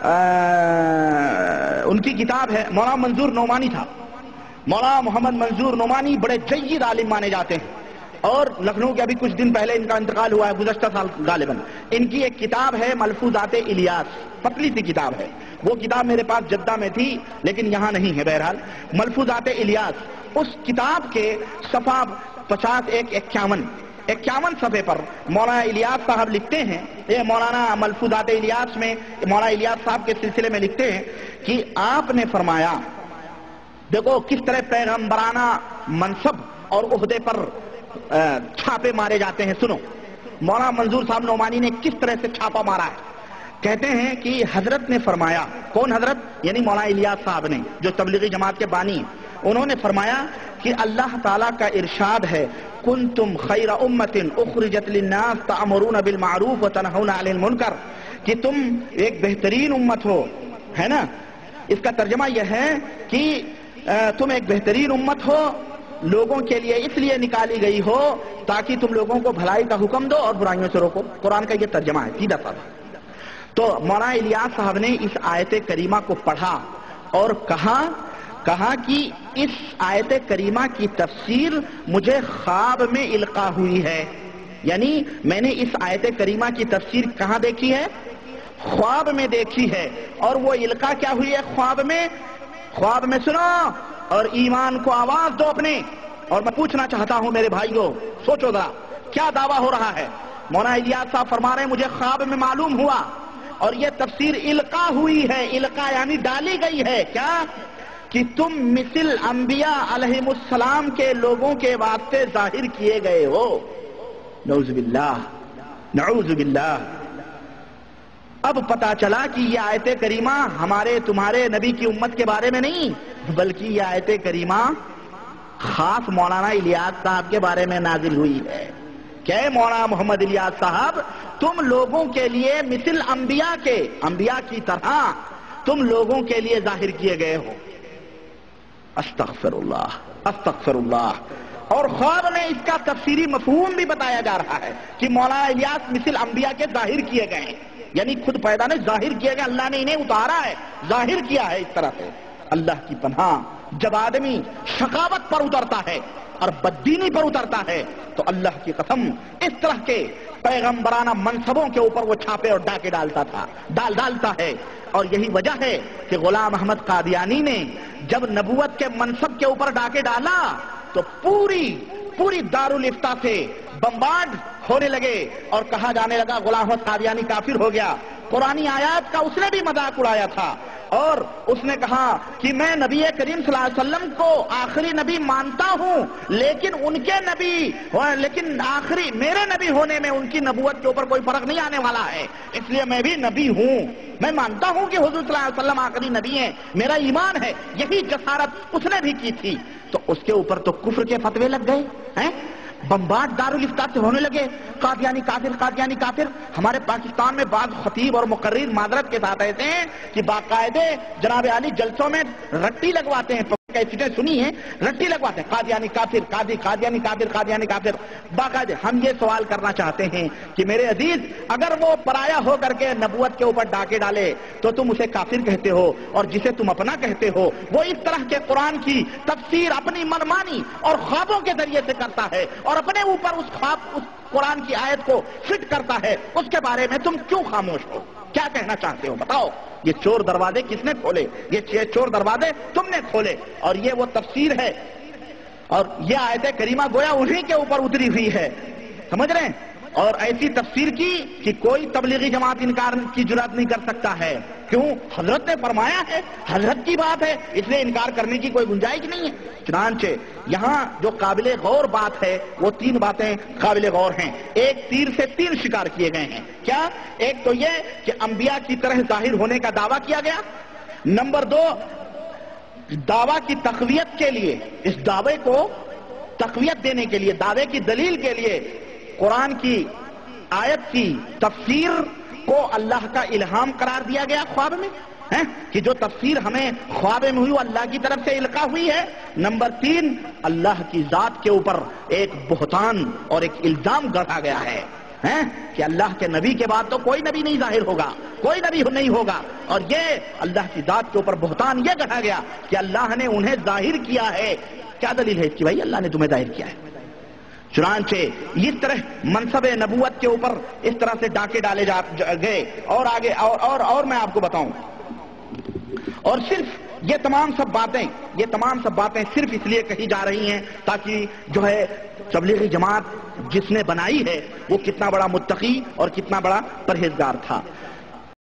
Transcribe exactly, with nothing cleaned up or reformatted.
ان کی کتاب ہے، مولانا منظور نعمانی تھا، مولانا محمد منظور نعمانی بڑے جید عالم مانے جاتے ہیں، اور لکھنؤ کے ابھی کچھ دن پہلے ان کا انتقال ہوا ہے، گزشتہ سال غالباً۔ ان کی ایک کتاب ہے ملفوظات الیاس، پتلی سی کتاب ہے، وہ کتاب میرے پاس جدہ میں تھی لیکن یہاں نہیں ہے، بہرحال ملفوظات الیاس، اس کتاب کے صفحہ پچاس ایک اکیاون اکیاون صفحے پر مولانا الیاس صاحب لکھتے ہیں، یہ مولانا ملفوظات الیاس میں مولانا الیاس صاحب کے سلسلے میں لکھتے ہیں کہ آپ نے فرمایا، دیکھو کس طرح پیغمبرانہ منصب اور عہدے پر چھاپے مارے جاتے ہیں، سنو مولانا منظور صاحب نعمانی نے کس طرح سے چھاپا مارا ہے۔ کہتے ہیں کہ حضرت نے فرمایا، کون حضرت؟ یعنی مولانا الیاس صاحب نے جو تبلیغی جماعت کے بانی ہیں، انہوں نے فرمایا کہ اللہ تعالیٰ کا ارشاد ہے، کنتم خیر امت اخرجت للناس تأمرون بالمعروف وتنہون عن المنکر، کہ تم ایک بہترین امت ہو، ہے نا؟ اس کا ترجمہ یہ ہے کہ تم ایک بہترین امت ہو، لوگوں کے لیے اس لیے نکالی گئی ہو تاکہ تم لوگوں کو بھلائی کا حکم دو اور برائیوں سے روکو۔ قرآن کا یہ ترجمہ ہے سیدھا سادہ۔ تو مولانا الیاس صاحب نے اس آیت کریمہ کو پڑھا اور کہا کہا کہ اس آیت کریمہ کی تفسیر مجھے خواب میں القاء ہوئی ہے، یعنی میں نے اس آیت کریمہ کی تفسیر کہاں دیکھی ہے؟ خواب میں دیکھی ہے، اور وہ القاء کیا ہوئی ہے خواب میں؟ خواب میں سنو اور ایمان کو آواز دو اپنے، اور میں پوچھنا چاہتا ہوں میرے بھائیوں، سوچو ذرا کیا دعویٰ ہو رہا ہے۔ مولانا الیاس صاحب فرما رہے ہیں مجھے خواب میں معلوم ہوا، اور یہ تفسیر القاء ہوئی ہے، القاء یعنی ڈالی گئی ہے، کیا کہ تم مثل انبیاء علیہم السلام کے لوگوں کے واسطے ظاہر کیے گئے ہو۔ نعوذ باللہ نعوذ باللہ۔ اب پتا چلا کہ یہ آیت کریمہ ہمارے تمہارے نبی کی امت کے بارے میں نہیں، بلکہ یہ آیت کریمہ خاص مولانا الیاس صاحب کے بارے میں نازل ہوئی ہے۔ کہ مولانا محمد الیاس صاحب تم لوگوں کے لیے مثل انبیاء کے انبیاء کی طرح تم لوگوں کے لیے ظاہر کیے گئے ہو۔ استغفر اللہ استغفر اللہ۔ اور خواب میں اس کا تفسیری مفہوم بھی بتایا جا رہا ہے کہ مولانا الیاس مثل انبیاء کے ظاہر کیے گئے ہیں، یعنی خود پیدا نے ظاہر کیا گیا، اللہ نے انہیں اتارا ہے، ظاہر کیا ہے اس طرح سے۔ اللہ کی پناہ، جب آدمی شقاوت پر اترتا ہے اور بددینی پر اترتا ہے تو اللہ کی قسم اس طرح کے پیغمبرانہ منصبوں کے اوپر وہ چھاپے اور ڈاکے ڈالتا تھا ڈال ڈالتا ہے۔ اور یہی وجہ ہے کہ غلام احمد قادیانی نے جب نبوت کے منصب کے اوپر ڈاکے ڈالا تو پوری پوری دارالفتہ سے بمبارڈ ہونے لگے اور کہا جانے لگا غلام احمد قادیانی کافر ہو گیا۔ قرآنی آیات کا اس نے بھی مذاق اڑایا تھا، اور اس نے کہا کہ میں نبی کریم صلی اللہ علیہ وسلم کو آخری نبی مانتا ہوں، لیکن ان کے نبی لیکن آخری میرے نبی ہونے میں ان کی نبوت کے اوپر کوئی فرق نہیں آنے والا ہے، اس لیے میں بھی نبی ہوں، میں مانتا ہوں کہ حضور صلی اللہ علیہ وسلم آخری نبی ہیں، میرا ایمان ہے۔ یہی جسارت اس نے بھی کی تھی، تو اس کے اوپر تو کفر کے فتوے لگ گئے ہیں، بمبارڈ دارالفتہ سے ہونے لگے، قادیانی کافر قادیانی کافر۔ ہمارے پاکستان میں بعض خطیب اور مقرر معذرت کے ساتھ ایسے ہیں کہ باقاعدے جناب عالی جلسوں میں رٹی لگواتے ہیں، کیسٹیں سنی ہیں، رٹی لگواتے ہیں، قادیانی کافر قادی قادیانی کافر قادیانی کافر باقاعدے۔ ہم یہ سوال کرنا چاہتے ہیں کہ میرے عزیز، اگر وہ پرایا ہو کر کے نبوت کے اوپر ڈاکے ڈالے تو تم اسے کافر کہتے ہو، اور جسے تم اپنا کہتے ہو وہ اس طرح کے قرآن کی تفسیر اپنی منمانی اور خوابوں کے ذریعے سے کرتا ہے اور اپنے اوپر اس خواب اس قرآن کی آیت کو فٹ کرتا ہے، اس کے بارے میں تم کیوں خاموش ہو؟ کیا کہنا چاہتے ہو بتاؤ؟ یہ چور دروازے کس نے کھولے؟ یہ چور دروازے تم نے کھولے، اور یہ وہ تفسیر ہے، اور یہ آیت کریمہ گویا انہی کے اوپر اتری ہوئی ہے، سمجھ رہے ہیں؟ اور ایسی تفسیر کی کہ کوئی تبلیغی جماعت انکار کی جرات نہیں کر سکتا ہے۔ کیوں؟ حضرت نے فرمایا ہے، حضرت کی بات ہے، اس لیے انکار کرنے کی کوئی گنجائش نہیں ہے۔ چنانچہ یہاں جو قابل غور بات ہے وہ تین باتیں قابل غور ہیں، ایک تیر سے تین شکار کیے گئے ہیں۔ کیا؟ ایک تو یہ کہ انبیاء کی طرح ظاہر ہونے کا دعویٰ کیا گیا، نمبر دو دعویٰ کی تقویت کے لیے، اس دعوے کو تقویت دینے کے لیے، دعوے کی دلیل کے لیے قرآن کی آیت کی تفسیر کو اللہ کا الہام قرار دیا گیا خواب میں، ہے کہ جو تفسیر ہمیں خواب میں ہوئی وہ اللہ کی طرف سے القاء ہوئی ہے۔ نمبر تین، اللہ کی ذات کے اوپر ایک بہتان اور ایک الزام گڑھا گیا ہے، ہیں کہ اللہ کے نبی کے بعد تو کوئی نبی نہیں ظاہر ہوگا، کوئی نبی نہیں ہوگا، اور یہ اللہ کی ذات کے اوپر بہتان یہ گڑھا گیا کہ اللہ نے انہیں ظاہر کیا ہے۔ کیا دلیل ہے اس کی بھائی؟ اللہ نے تمہیں ظاہر کیا ہے۔ چنانچہ اس طرح منصب نبوت کے اوپر اس طرح سے ڈاکے ڈالے جا گئے، اور آگے اور اور اور میں آپ کو بتاؤں، اور صرف یہ تمام سب باتیں یہ تمام سب باتیں صرف اس لیے کہی جا رہی ہیں تاکہ جو ہے تبلیغی جماعت جس نے بنائی ہے وہ کتنا بڑا متقی اور کتنا بڑا پرہیزگار تھا۔